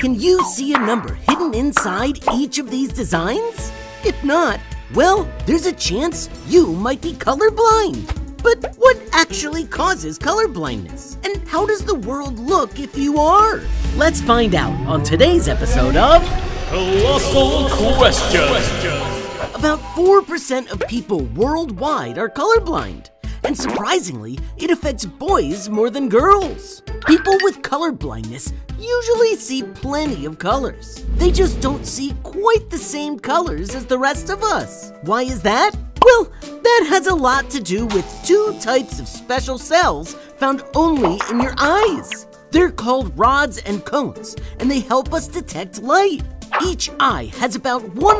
Can you see a number hidden inside each of these designs? If not, well, there's a chance you might be colorblind. But what actually causes colorblindness? And how does the world look if you are? Let's find out on today's episode of Colossal Questions. About 4% of people worldwide are colorblind. And surprisingly, it affects boys more than girls. People with colorblindness usually see plenty of colors. They just don't see quite the same colors as the rest of us. Why is that? Well, that has a lot to do with two types of special cells found only in your eyes. They're called rods and cones, and they help us detect light. Each eye has about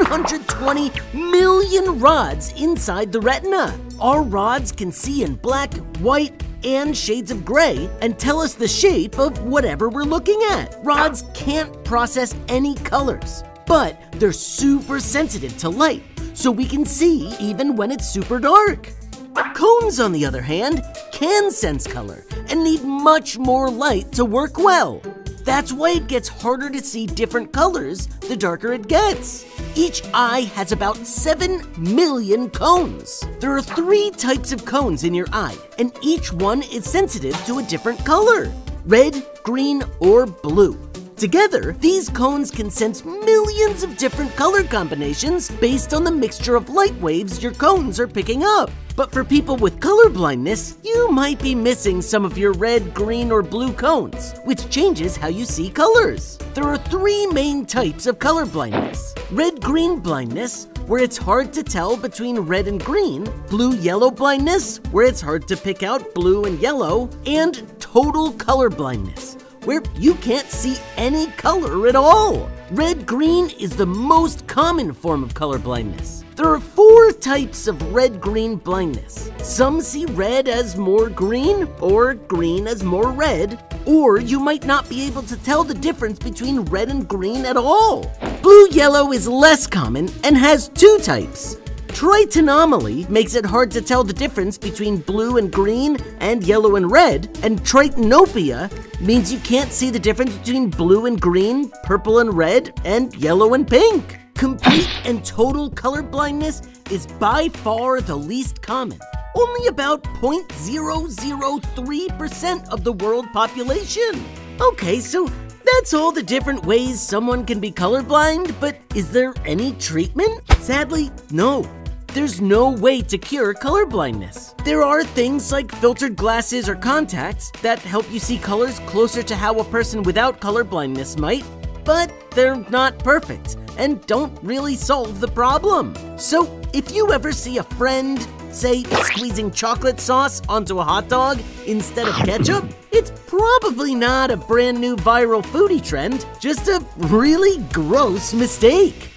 120 million rods inside the retina. Our rods can see in black, white, and shades of gray and tell us the shape of whatever we're looking at. Rods can't process any colors, but they're super sensitive to light, so we can see even when it's super dark. Cones, on the other hand, can sense color and need much more light to work well. That's why it gets harder to see different colors the darker it gets. Each eye has about 7 million cones. There are 3 types of cones in your eye, and each one is sensitive to a different color: red, green, or blue. Together, these cones can sense millions of different color combinations based on the mixture of light waves your cones are picking up. But for people with colorblindness, you might be missing some of your red, green, or blue cones, which changes how you see colors. There are 3 main types of colorblindness: red-green blindness, where it's hard to tell between red and green; blue-yellow blindness, where it's hard to pick out blue and yellow; and total colorblindness, where you can't see any color at all. Red-green is the most common form of colorblindness. There are 4 types of red-green blindness. Some see red as more green, or green as more red, or you might not be able to tell the difference between red and green at all. Blue-yellow is less common and has 2 types. Tritonomaly makes it hard to tell the difference between blue and green and yellow and red, and tritanopia means you can't see the difference between blue and green, purple and red, and yellow and pink. Complete and total colorblindness is by far the least common. Only about 0.003% of the world population. Okay, so that's all the different ways someone can be colorblind, but is there any treatment? Sadly, no. There's no way to cure colorblindness. There are things like filtered glasses or contacts that help you see colors closer to how a person without colorblindness might, but they're not perfect and don't really solve the problem. So if you ever see a friend, say, squeezing chocolate sauce onto a hot dog instead of ketchup, it's probably not a brand new viral foodie trend, just a really gross mistake.